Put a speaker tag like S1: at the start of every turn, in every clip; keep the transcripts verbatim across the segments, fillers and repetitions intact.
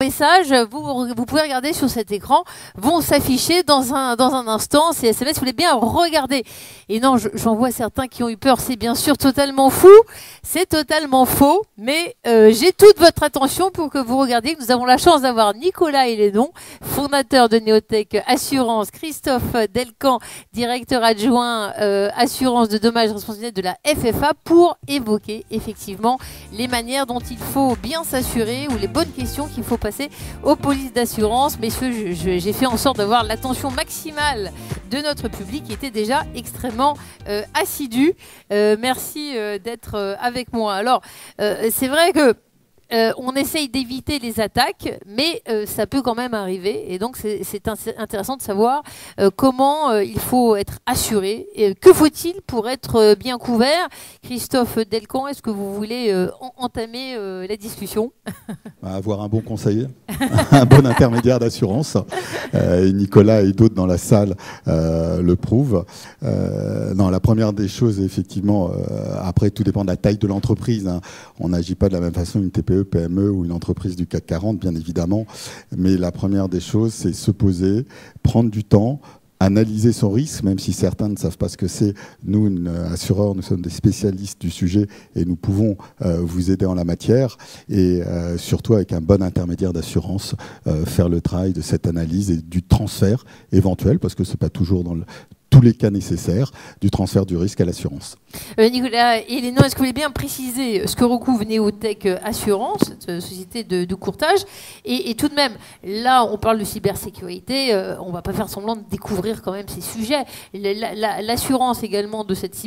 S1: messages, vous, vous pouvez regarder sur cet écran, vont s'afficher dans un, dans un instant. Ces S M S, vous voulez bien regarder. Et non, j'en vois certains qui ont eu peur. C'est bien sûr totalement fou. C'est totalement faux. Mais euh, j'ai toute votre attention pour que vous regardiez. Nous avons la chance d'avoir Nicolas Hélénon, fondateur de Néotech Assurance, Christophe Delcan, directeur adjoint euh, assurance de dommages responsabilités de la F F A, pour évoquer effectivement les manières dont il faut bien s'assurer ou les bonnes questions qu'il faut passer aux polices d'assurance. Messieurs, j'ai fait en sorte d'avoir l'attention maximale de notre public qui était déjà extrêmement euh, assidu. Euh, merci euh, d'être euh, avec moi. Alors, euh, c'est vrai que Euh, on essaye d'éviter les attaques, mais euh, ça peut quand même arriver. Et donc, c'est intéressant de savoir euh, comment euh, il faut être assuré. Et que faut-il pour être euh, bien couvert? Christophe Delcan, est-ce que vous voulez euh, entamer euh, la discussion?
S2: Avoir un bon conseiller, un bon intermédiaire d'assurance. Euh, Nicolas et d'autres dans la salle euh, le prouvent. Euh, non, la première des choses, effectivement, euh, après, tout dépend de la taille de l'entreprise. Hein. On n'agit pas de la même façon une T P E, P M E ou une entreprise du CAC quarante, bien évidemment. Mais la première des choses, c'est se poser, prendre du temps, analyser son risque, même si certains ne savent pas ce que c'est. Nous, une, assureurs, nous sommes des spécialistes du sujet et nous pouvons euh, vous aider en la matière. Et euh, surtout, avec un bon intermédiaire d'assurance, euh, faire le travail de cette analyse et du transfert éventuel, parce que ce n'est pas toujours dans le tous les cas nécessaires du transfert du risque à l'assurance.
S1: Euh, Nicolas Hélénon, est-ce que vous voulez bien préciser ce que recouvre Néotech Assurance, cette société de, de courtage, et, et tout de même, là, on parle de cybersécurité, euh, on ne va pas faire semblant de découvrir quand même ces sujets. L'assurance également de cette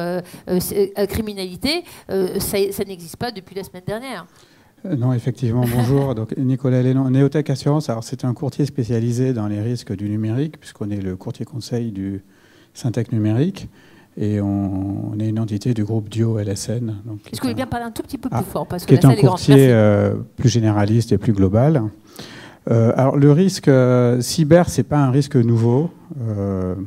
S1: cybercriminalité, euh, euh, ça, ça n'existe pas depuis la semaine dernière.
S3: Non, effectivement, bonjour. Donc, Nicolas Hélénon, Néotech Assurance, alors c'est un courtier spécialisé dans les risques du numérique, puisqu'on est le courtier conseil du Syntec numérique, et on, on est une entité du groupe Dio L S N. Est-ce
S1: que vous voulez bien parler un tout petit peu plus
S3: ah,
S1: fort, parce que
S3: qui
S1: la
S3: est un
S1: salle est grande.
S3: courtier euh, plus généraliste et plus global. Euh, alors, le risque euh, cyber, c'est pas un risque nouveau. Euh,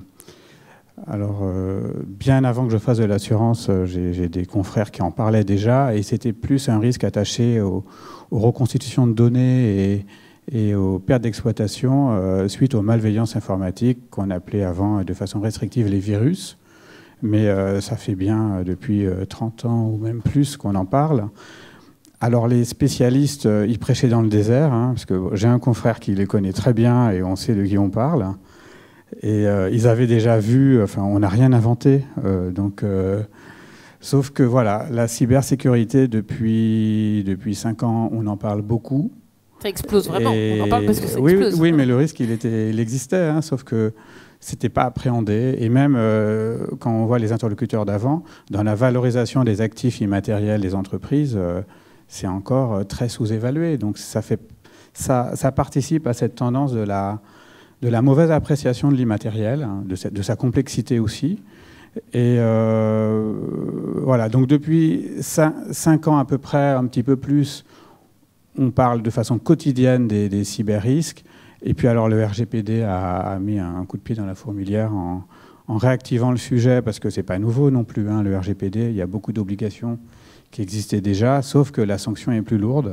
S3: Alors, euh, bien avant que je fasse de l'assurance, euh, j'ai des confrères qui en parlaient déjà, et c'était plus un risque attaché aux, aux reconstitutions de données et, et aux pertes d'exploitation euh, suite aux malveillances informatiques qu'on appelait avant de façon restrictive les virus. Mais euh, ça fait bien depuis euh, trente ans ou même plus qu'on en parle. Alors les spécialistes, euh, ils prêchaient dans le désert, hein, parce que j'ai un confrère qui les connaît très bien et on sait de qui on parle. Et euh, ils avaient déjà vu, enfin, on n'a rien inventé. Euh, donc, euh, sauf que voilà, la cybersécurité, depuis, depuis cinq ans, on en parle beaucoup.
S1: Ça explose vraiment,
S3: et,
S1: on en parle parce que ça
S3: oui,
S1: explose.
S3: Oui, mais le risque, il, était, il existait, hein, sauf que c'était pas appréhendé. Et même euh, quand on voit les interlocuteurs d'avant, dans la valorisation des actifs immatériels des entreprises, euh, c'est encore très sous-évalué. Donc ça, fait, ça, ça participe à cette tendance de la... de la mauvaise appréciation de l'immatériel, hein, de, de sa complexité aussi. Et euh, voilà, donc depuis cinq ans à peu près, un petit peu plus, on parle de façon quotidienne des, des cyber-risques. Et puis alors le R G P D a, a mis un coup de pied dans la fourmilière en, en réactivant le sujet, parce que c'est pas nouveau non plus, hein, le R G P D, il y a beaucoup d'obligations qui existaient déjà, sauf que la sanction est plus lourde.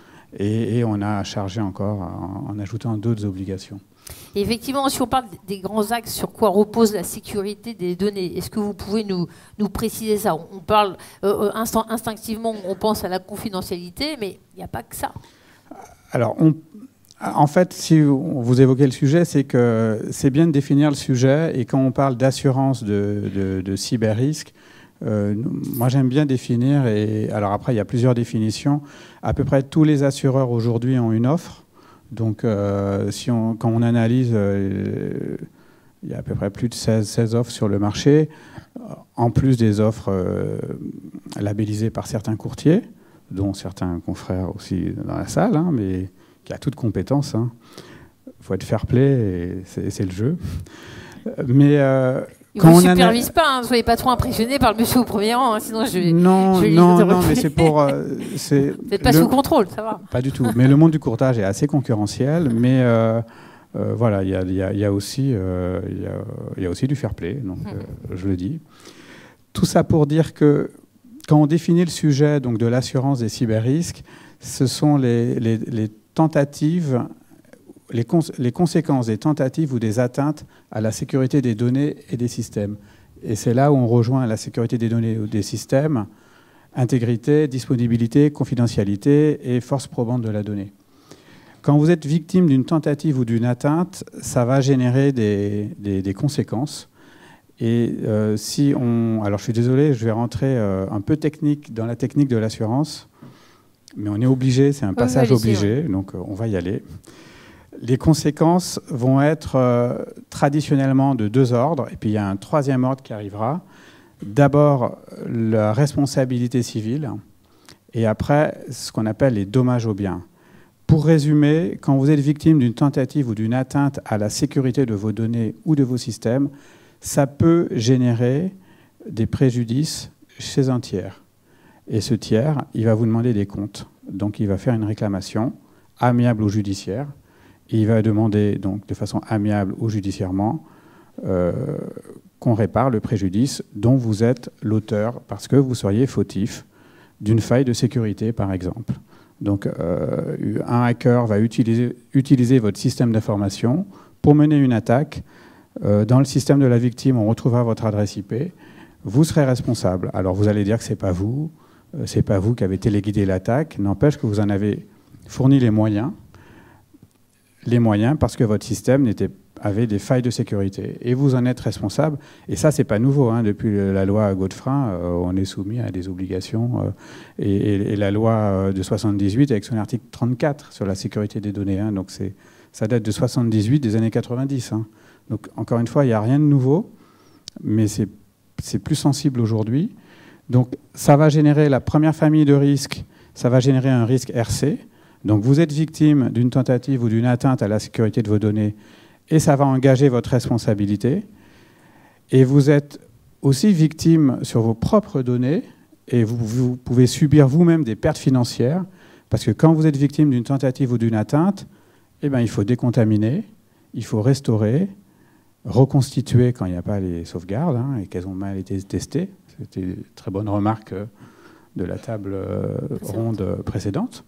S3: Et, et on a chargé encore en, en ajoutant d'autres obligations.
S1: Et effectivement, si on parle des grands axes sur quoi repose la sécurité des données, est-ce que vous pouvez nous, nous préciser ça? On parle euh, instant, instinctivement, on pense à la confidentialité, mais il n'y a pas que ça.
S3: Alors, on, en fait, si vous évoquez le sujet, c'est que c'est bien de définir le sujet. Et quand on parle d'assurance de, de, de cyber-risque, Euh, moi, j'aime bien définir, et alors après, il y a plusieurs définitions. À peu près tous les assureurs aujourd'hui ont une offre. Donc, euh, si on, quand on analyse, euh, il y a à peu près plus de seize, seize offres sur le marché, en plus des offres euh, labellisées par certains courtiers, dont certains confrères aussi dans la salle, hein, mais qui a toute compétence. Hein. faut être fair-play, et c'est le jeu. Mais... Euh,
S1: Il ne vous supervise a... pas, ne hein, soyez pas trop impressionné par le monsieur au premier rang, hein, sinon je vais...
S3: Non,
S1: je vais
S3: non, non, mais c'est pour... Euh,
S1: Vous n'êtes pas le... sous contrôle, ça va.
S3: Pas du tout. Mais le monde du courtage est assez concurrentiel, mais euh, euh, voilà, il y a, y, a, y, a aussi, euh, y, a, y a aussi du fair-play, donc mmh. euh, je le dis. Tout ça pour dire que quand on définit le sujet donc, de l'assurance des cyber-risques, ce sont les, les, les tentatives, les, cons les conséquences des tentatives ou des atteintes à la sécurité des données et des systèmes. Et c'est là où on rejoint la sécurité des données ou des systèmes, intégrité, disponibilité, confidentialité et force probante de la donnée. Quand vous êtes victime d'une tentative ou d'une atteinte, ça va générer des, des, des conséquences. Et euh, si on... Alors je suis désolé, je vais rentrer euh, un peu technique dans la technique de l'assurance, mais on est obligé, c'est un passage
S1: oui,
S3: obligé, donc euh, on va y aller. Les conséquences vont être euh, traditionnellement de deux ordres, et puis il y a un troisième ordre qui arrivera. D'abord, la responsabilité civile, et après, ce qu'on appelle les dommages aux biens. Pour résumer, quand vous êtes victime d'une tentative ou d'une atteinte à la sécurité de vos données ou de vos systèmes, ça peut générer des préjudices chez un tiers. Et ce tiers, il va vous demander des comptes. Donc il va faire une réclamation amiable ou judiciaire. Et il va demander donc, de façon amiable ou judiciairement euh, qu'on répare le préjudice dont vous êtes l'auteur parce que vous seriez fautif d'une faille de sécurité, par exemple. Donc euh, un hacker va utiliser, utiliser votre système d'information pour mener une attaque. Euh, dans le système de la victime, on retrouvera votre adresse I P. Vous serez responsable. Alors vous allez dire que ce n'est pas vous, euh, c'est pas vous qui avez téléguidé l'attaque. N'empêche que vous en avez fourni les moyens. Les moyens parce que votre système n'était, avait des failles de sécurité. Et vous en êtes responsable. Et ça, ce n'est pas nouveau. Hein. Depuis la loi Godefrein, euh, on est soumis à des obligations. Euh, et, et, et la loi de soixante-dix-huit, avec son article trente-quatre sur la sécurité des données. Hein. Donc ça date de soixante-dix-huit, des années quatre-vingt-dix. Hein. Donc encore une fois, il n'y a rien de nouveau, mais c'est plus sensible aujourd'hui. Donc ça va générer la première famille de risques, ça va générer un risque R C. Donc vous êtes victime d'une tentative ou d'une atteinte à la sécurité de vos données et ça va engager votre responsabilité. Et vous êtes aussi victime sur vos propres données et vous, vous pouvez subir vous-même des pertes financières parce que quand vous êtes victime d'une tentative ou d'une atteinte, eh ben, il faut décontaminer, il faut restaurer, reconstituer quand il n'y a pas les sauvegardes hein, et qu'elles ont mal été testées. C'était une très bonne remarque de la table ronde précédente.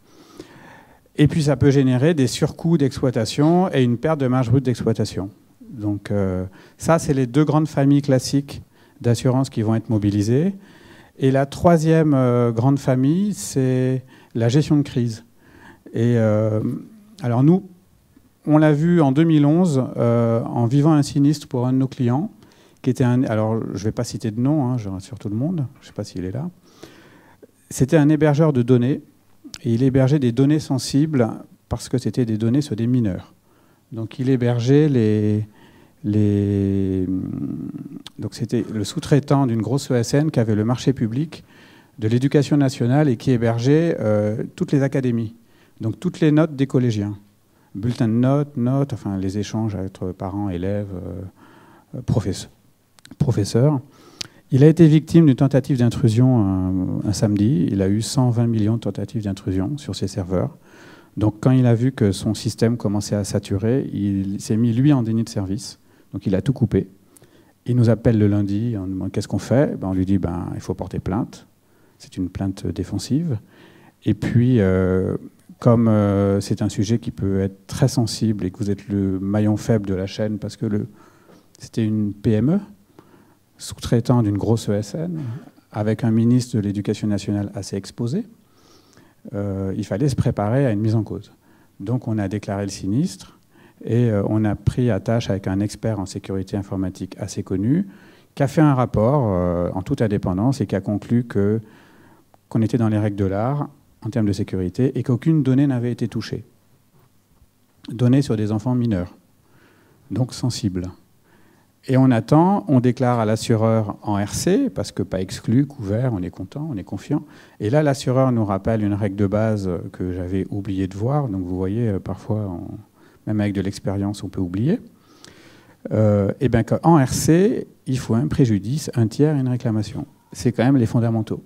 S3: Et puis ça peut générer des surcoûts d'exploitation et une perte de marge brute d'exploitation. Donc euh, ça, c'est les deux grandes familles classiques d'assurance qui vont être mobilisées. Et la troisième euh, grande famille, c'est la gestion de crise. Et euh, alors nous, on l'a vu en deux mille onze, euh, en vivant un sinistre pour un de nos clients, qui était un... Alors, je ne vais pas citer de nom, hein, je rassure tout le monde, je ne sais pas s'il est là. C'était un hébergeur de données, et il hébergeait des données sensibles parce que c'était des données sur des mineurs. Donc, il hébergeait les... les... Donc, c'était le sous-traitant d'une grosse E S N qui avait le marché public de l'éducation nationale et qui hébergeait euh, toutes les académies, donc toutes les notes des collégiens. Bulletins de notes, notes, enfin les échanges entre parents, élèves, euh, professeurs, professeurs. Il a été victime d'une tentative d'intrusion un, un samedi. Il a eu cent vingt millions de tentatives d'intrusion sur ses serveurs. Donc quand il a vu que son système commençait à saturer, il s'est mis lui en déni de service. Donc il a tout coupé. Il nous appelle le lundi, on demande qu'est-ce qu'on fait. Ben, on lui dit ben, il faut porter plainte. C'est une plainte défensive. Et puis... Euh, Comme euh, c'est un sujet qui peut être très sensible et que vous êtes le maillon faible de la chaîne parce que c'était une P M E, sous-traitant d'une grosse E S N, avec un ministre de l'Éducation nationale assez exposé, euh, il fallait se préparer à une mise en cause. Donc on a déclaré le sinistre et euh, on a pris à tâche avec un expert en sécurité informatique assez connu qui a fait un rapport euh, en toute indépendance et qui a conclu que, qu'on était dans les règles de l'art en termes de sécurité, et qu'aucune donnée n'avait été touchée. Données sur des enfants mineurs, donc sensibles. Et on attend, on déclare à l'assureur en R C, parce que pas exclu, couvert, on est content, on est confiant. Et là, l'assureur nous rappelle une règle de base que j'avais oublié de voir. Donc vous voyez, parfois, on, même avec de l'expérience, on peut oublier. Euh, et bien qu'en R C, il faut un préjudice, un tiers et une réclamation. C'est quand même les fondamentaux.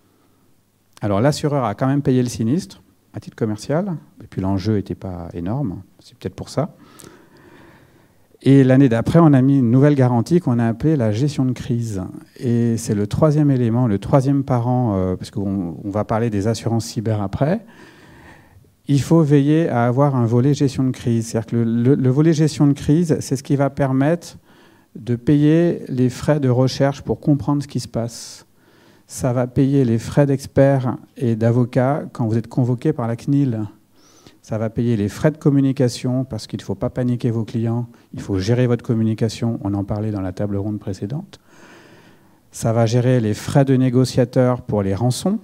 S3: Alors l'assureur a quand même payé le sinistre à titre commercial, et puis l'enjeu n'était pas énorme, c'est peut-être pour ça. Et l'année d'après, on a mis une nouvelle garantie qu'on a appelée la gestion de crise. Et c'est le troisième élément, le troisième parent, euh, parce qu'on on va parler des assurances cyber après. il faut veiller à avoir un volet gestion de crise. C'est-à-dire que le, le, le volet gestion de crise, c'est ce qui va permettre de payer les frais de recherche pour comprendre ce qui se passe. Ça va payer les frais d'experts et d'avocats quand vous êtes convoqué par la C N I L. Ça va payer les frais de communication parce qu'il ne faut pas paniquer vos clients, il faut gérer votre communication, on en parlait dans la table ronde précédente. Ça va gérer les frais de négociateurs pour les rançons.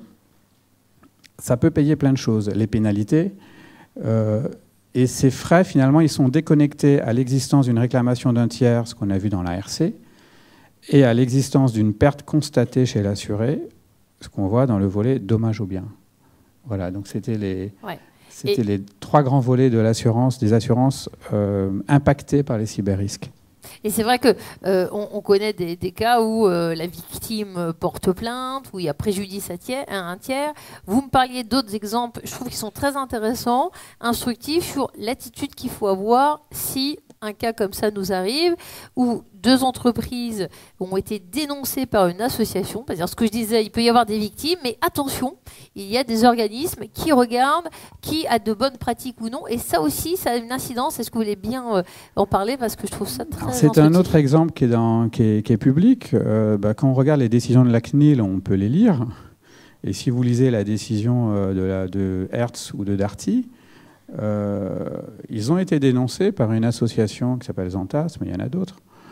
S3: Ça peut payer plein de choses, les pénalités. Euh, et ces frais, finalement, ils sont déconnectés à l'existence d'une réclamation d'un tiers, ce qu'on a vu dans l'A R C, et à l'existence d'une perte constatée chez l'assuré, ce qu'on voit dans le volet dommage aux biens. Voilà, donc c'était les,
S1: ouais.
S3: c'était les trois grands volets de l'assurance, des assurances euh, impactées par les cyberrisques.
S1: Et c'est vrai qu'on euh, on connaît des, des cas où euh, la victime porte plainte, où il y a préjudice à, tiers, à un tiers. Vous me parliez d'autres exemples, je trouve qu'ils sont très intéressants, instructifs sur l'attitude qu'il faut avoir si un cas comme ça nous arrive, où deux entreprises ont été dénoncées par une association. C'est-à-dire ce que je disais, il peut y avoir des victimes, mais attention, il y a des organismes qui regardent, qui a de bonnes pratiques ou non. Et ça aussi, ça a une incidence. Est-ce que vous voulez bien euh, en parler? Parce que je trouve ça très instructif.
S3: C'est un autre exemple qui est, dans, qui est, qui est public. Euh, bah, quand on regarde les décisions de la C N I L, on peut les lire. Et si vous lisez la décision euh, de, la, de Hertz ou de Darty, Euh, ils ont été dénoncés par une association qui s'appelle Zantas, mais il y en a d'autres,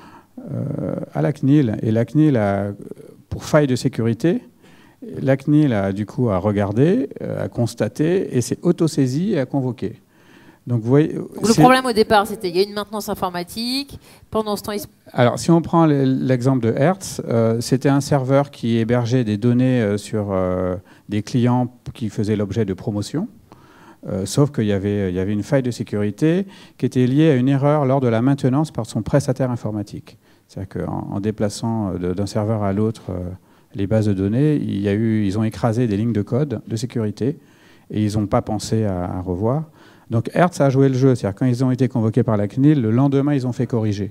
S3: euh, à la C N I L. Et la C N I L, a, pour faille de sécurité, la C N I L a du coup à regarder, a constaté, et s'est autosaisie et a convoqué. Donc, vous voyez,
S1: le problème au départ, c'était qu'il y a une maintenance informatique. Pendant ce temps, il se...
S3: Alors, si on prend l'exemple de Hertz, euh, c'était un serveur qui hébergeait des données euh, sur euh, des clients qui faisaient l'objet de promotion. Euh, sauf qu'il y avait, il y avait une faille de sécurité qui était liée à une erreur lors de la maintenance par son prestataire informatique. C'est-à-dire qu'en en déplaçant d'un serveur à l'autre euh, les bases de données, il y a eu, ils ont écrasé des lignes de code de sécurité et ils n'ont pas pensé à, à revoir. Donc Hertz a joué le jeu. C'est-à-dire quand ils ont été convoqués par la C N I L, le lendemain, ils ont fait corriger.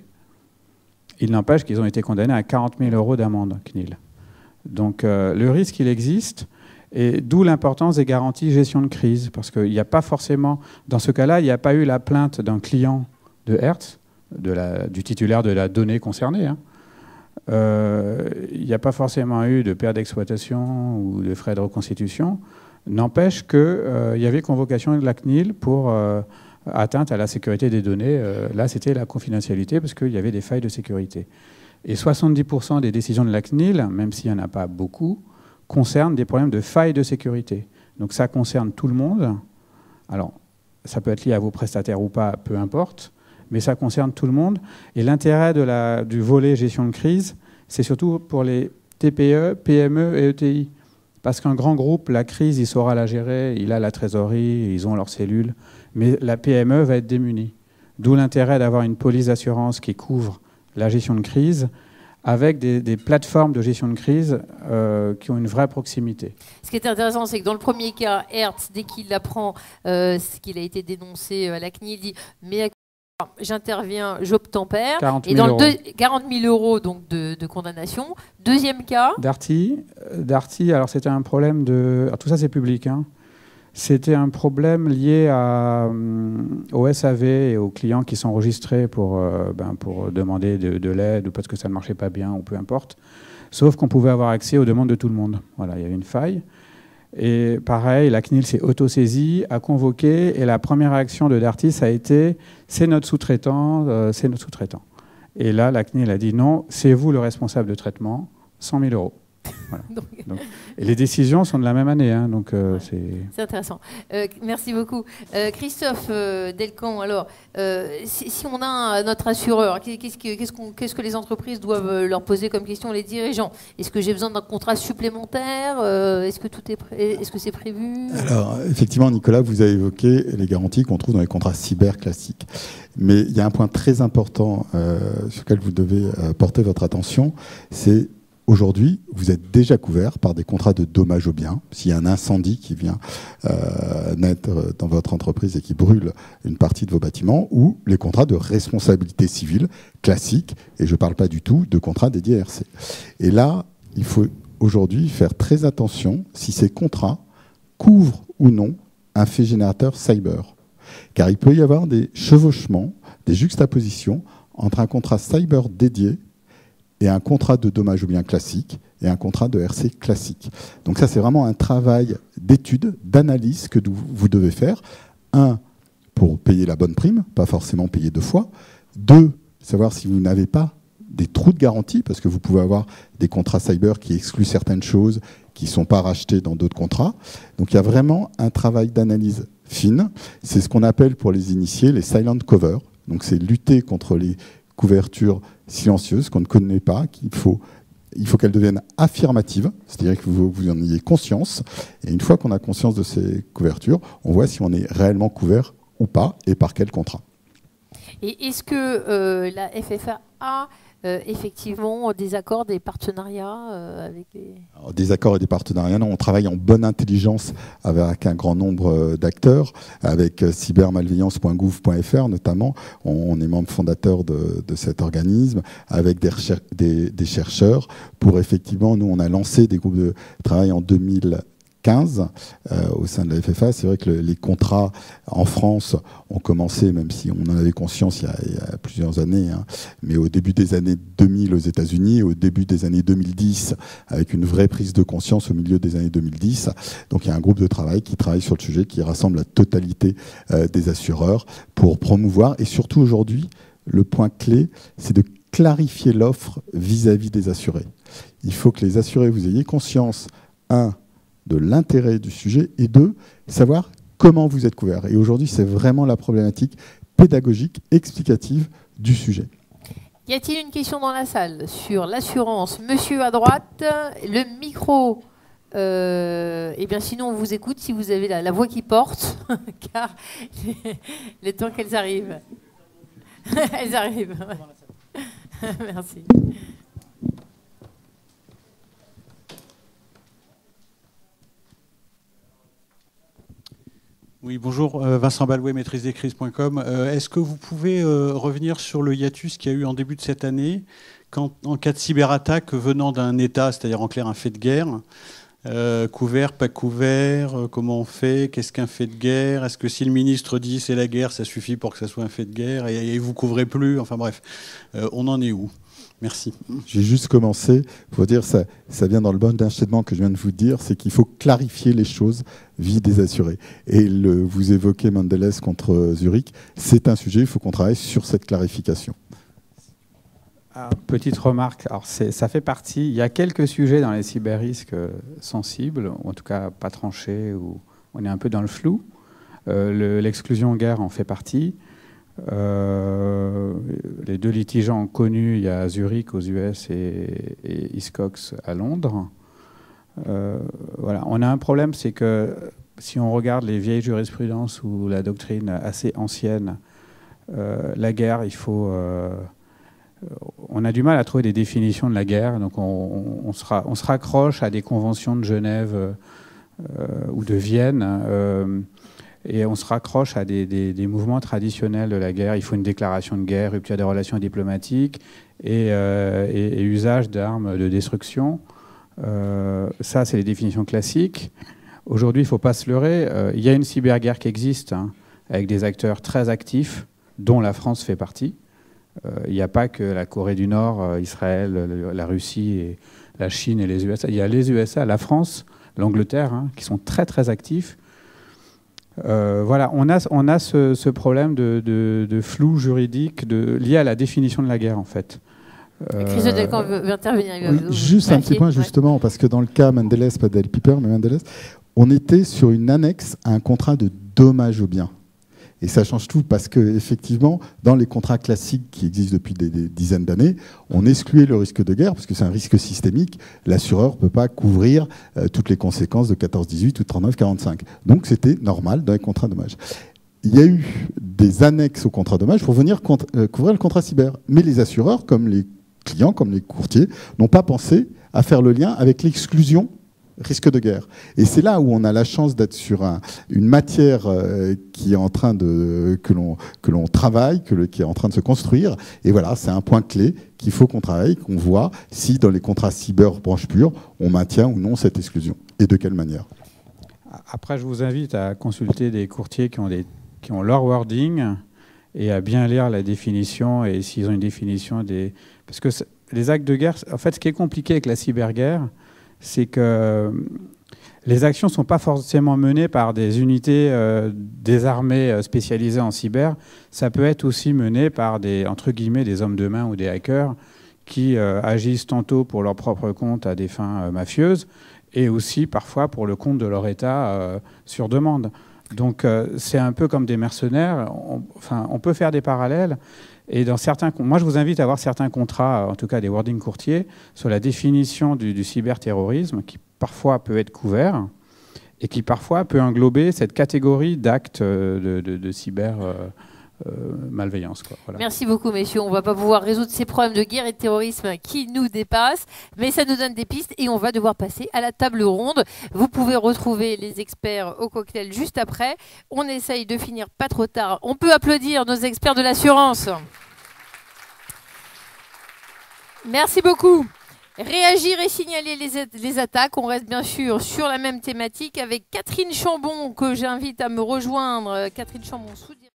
S3: Il n'empêche qu'ils ont été condamnés à quarante mille euros d'amende, C N I L. Donc euh, le risque, il existe. Et d'où l'importance des garanties gestion de crise. Parce qu'il n'y a pas forcément, dans ce cas-là, il n'y a pas eu la plainte d'un client de Hertz, de la, du titulaire de la donnée concernée. Hein. Euh, il n'y a pas forcément eu de perte d'exploitation ou de frais de reconstitution. N'empêche qu'il euh, y avait convocation de la C N I L pour euh, atteinte à la sécurité des données. Euh, là, c'était la confidentialité parce qu'il y avait des failles de sécurité. Et soixante-dix pour cent des décisions de la C N I L, même s'il n'y en a pas beaucoup, concerne des problèmes de failles de sécurité. Donc ça concerne tout le monde. Alors, ça peut être lié à vos prestataires ou pas, peu importe, mais ça concerne tout le monde. Et l'intérêt de la, du volet gestion de crise, c'est surtout pour les T P E, P M E et E T I. Parce qu'un grand groupe, la crise, il saura la gérer, il a la trésorerie, ils ont leurs cellules, mais la P M E va être démunie. D'où l'intérêt d'avoir une police d'assurance qui couvre la gestion de crise, avec des, des plateformes de gestion de crise euh, qui ont une vraie proximité.
S1: Ce qui est intéressant, c'est que dans le premier cas, Hertz, dès qu'il apprend euh, qu'il a été dénoncé à la C N I L, il dit « mais j'interviens, j'obtempère ». Et dans le deux, quarante mille euros donc, de, de condamnation. Deuxième cas.
S3: Darty, Darty alors c'était un problème de... Alors, tout ça, c'est public, hein. C'était un problème lié à, au S A V et aux clients qui sont enregistrés pour, euh, ben, pour demander de, de l'aide ou parce que ça ne marchait pas bien ou peu importe. Sauf qu'on pouvait avoir accès aux demandes de tout le monde. Voilà, il y avait une faille. Et pareil, la C N I L s'est autosaisie, a convoqué, et la première réaction de Darty, ça a été « c'est notre sous-traitant, euh, c'est notre sous-traitant ». Et là, la C N I L a dit « non, c'est vous le responsable de traitement, cent mille euros ». Voilà. Donc, donc, et les décisions sont de la même année, hein, donc euh, c'est...
S1: C'est intéressant. Euh, merci beaucoup. Euh, Christophe euh, Delcamp, alors, euh, si, si on a notre assureur, qu'est-ce que, qu'est-ce qu'on, qu'est-ce que les entreprises doivent leur poser comme question, les dirigeants? Est-ce que j'ai besoin d'un contrat supplémentaire? euh, Est-ce que tout est, pré... est-ce que c'est prévu?
S2: Alors, effectivement, Nicolas, vous avez évoqué les garanties qu'on trouve dans les contrats cyber classiques. Mais il y a un point très important euh, sur lequel vous devez euh, porter votre attention, c'est aujourd'hui, vous êtes déjà couvert par des contrats de dommages aux biens. S'il y a un incendie qui vient euh, naître dans votre entreprise et qui brûle une partie de vos bâtiments, ou les contrats de responsabilité civile classiques, et je ne parle pas du tout de contrats dédiés à R C. Et là, il faut aujourd'hui faire très attention si ces contrats couvrent ou non un fait générateur cyber. Car il peut y avoir des chevauchements, des juxtapositions entre un contrat cyber dédié et un contrat de dommage ou bien classique et un contrat de R C classique. Donc ça, c'est vraiment un travail d'étude, d'analyse que vous devez faire. Un, pour payer la bonne prime, pas forcément payer deux fois. Deux, savoir si vous n'avez pas des trous de garantie, parce que vous pouvez avoir des contrats cyber qui excluent certaines choses, qui ne sont pas rachetés dans d'autres contrats. Donc il y a vraiment un travail d'analyse fine. C'est ce qu'on appelle pour les initiés les silent covers. Donc c'est lutter contre les couvertures silencieuses qu'on ne connaît pas, qu'il faut, il faut qu'elles deviennent affirmatives, c'est-à-dire que vous, vous en ayez conscience. Et une fois qu'on a conscience de ces couvertures, on voit si on est réellement couvert ou pas, et par quel contrat.
S1: Et est-ce que euh, la F F A a euh, effectivement des accords, des partenariats euh, avec les...
S2: Alors, des accords et des partenariats, non, on travaille en bonne intelligence avec un grand nombre d'acteurs, avec cybermalveillance point gouv point f r notamment. On est membre fondateur de, de cet organisme, avec des, des, des chercheurs, pour effectivement, nous on a lancé des groupes de travail en deux mille quinze euh, au sein de la F F A. C'est vrai que le, les contrats en France ont commencé, même si on en avait conscience il y a, il y a plusieurs années, hein, mais au début des années deux mille aux États-Unis, au début des années deux mille dix, avec une vraie prise de conscience au milieu des années deux mille dix. Donc il y a un groupe de travail qui travaille sur le sujet, qui rassemble la totalité euh, des assureurs pour promouvoir, et surtout aujourd'hui, le point clé, c'est de clarifier l'offre vis-à-vis des assurés. Il faut que les assurés, vous ayez conscience, un, de l'intérêt du sujet, et deux, savoir comment vous êtes couvert. Et aujourd'hui, c'est vraiment la problématique pédagogique, explicative du sujet.
S1: Y a-t-il une question dans la salle sur l'assurance? Monsieur à droite, le micro. Euh, et bien sinon, on vous écoute si vous avez la, la voix qui porte, car les, les temps qu'elles arrivent. Elles arrivent. Merci.
S4: Oui, bonjour, euh, Vincent Balouet, maîtrise des crises point com. Euh, Est-ce que vous pouvez euh, revenir sur le hiatus qu'il y a eu en début de cette année, quand, en cas de cyberattaque venant d'un État, c'est-à-dire en clair un fait de guerre, euh, couvert, pas couvert, euh, comment on fait, qu'est-ce qu'un fait de guerre, est-ce que si le ministre dit c'est la guerre, ça suffit pour que ça soit un fait de guerre, et, et vous couvrez plus, enfin bref, euh, on en est où? Merci.
S2: J'ai juste commencé. Il faut dire, ça, ça vient dans le bon enchaînement que je viens de vous dire, c'est qu'il faut clarifier les choses vis des assurés. Et le, vous évoquez Mondelez contre Zurich, c'est un sujet, il faut qu'on travaille sur cette clarification.
S3: Alors, petite remarque, alors ça fait partie, il y a quelques sujets dans les cyber-risques sensibles, ou en tout cas pas tranchés, où on est un peu dans le flou. Euh, l'exclusion guerre en fait partie. Euh, les deux litigeants connus, il y a Zurich aux U S et, et Hiscox à Londres. Euh, voilà. On a un problème, c'est que si on regarde les vieilles jurisprudences ou la doctrine assez ancienne, euh, la guerre, il faut, euh, on a du mal à trouver des définitions de la guerre, donc on, on, sera, on se raccroche à des conventions de Genève euh, ou de Vienne. Euh, Et on se raccroche à des, des, des mouvements traditionnels de la guerre. Il faut une déclaration de guerre, rupture des relations diplomatiques et, euh, et, et usage d'armes de destruction. Euh, ça, c'est les définitions classiques. Aujourd'hui, il ne faut pas se leurrer. Euh, il y a une cyberguerre qui existe, hein, avec des acteurs très actifs, dont la France fait partie. Euh, il n'y a pas que la Corée du Nord, Israël, la Russie, et la Chine et les U S A. Il y a les U S A, la France, l'Angleterre, hein, qui sont très, très actifs. Euh, voilà, on a, on a ce, ce problème de, de, de flou juridique de, lié à la définition de la guerre, en fait.
S1: Euh, Chris Delcan veut, veut intervenir.
S2: Oui, juste un petit point, justement, ouais. Parce que dans le cas Mondelez, pas Del Piper, mais Mondelez, on était sur une annexe à un contrat de dommage au bien. Et ça change tout parce qu'effectivement, dans les contrats classiques qui existent depuis des, des dizaines d'années, on excluait le risque de guerre parce que c'est un risque systémique. L'assureur ne peut pas couvrir euh, toutes les conséquences de quatorze dix-huit ou trente-neuf quarante-cinq. Donc c'était normal dans les contrats dommages. Il y a eu des annexes au contrat dommage pour venir euh, couvrir le contrat cyber. Mais les assureurs, comme les clients, comme les courtiers, n'ont pas pensé à faire le lien avec l'exclusion risque de guerre. Et c'est là où on a la chance d'être sur un, une matière euh, qui est en train de que l'on que l'on travaille, que le, qui est en train de se construire. Et voilà, c'est un point clé qu'il faut qu'on travaille, qu'on voit si dans les contrats cyber branche pure, on maintient ou non cette exclusion et de quelle manière.
S3: Après, je vous invite à consulter des courtiers qui ont, des, qui ont leur wording et à bien lire la définition et s'ils ont une définition des... Parce que les actes de guerre, en fait, ce qui est compliqué avec la cyberguerre, c'est que les actions ne sont pas forcément menées par des unités euh, des armées spécialisées en cyber. Ça peut être aussi mené par des, entre guillemets, des hommes de main ou des hackers qui euh, agissent tantôt pour leur propre compte à des fins euh, mafieuses et aussi parfois pour le compte de leur État euh, sur demande. Donc euh, c'est un peu comme des mercenaires. On, enfin, on peut faire des parallèles. Et dans certains, moi, je vous invite à voir certains contrats, en tout cas des wordings courtiers, sur la définition du, du cyberterrorisme, qui parfois peut être couvert et qui parfois peut englober cette catégorie d'actes de, de, de cyber euh, euh, malveillance, quoi. Voilà.
S1: Merci beaucoup, messieurs. On ne va pas pouvoir résoudre ces problèmes de guerre et de terrorisme qui nous dépassent, mais ça nous donne des pistes et on va devoir passer à la table ronde. Vous pouvez retrouver les experts au cocktail juste après. On essaye de finir pas trop tard. On peut applaudir nos experts de l'assurance. Merci beaucoup. Réagir et signaler les, les attaques. On reste bien sûr sur la même thématique avec Catherine Chambon que j'invite à me rejoindre. Catherine Chambon, sous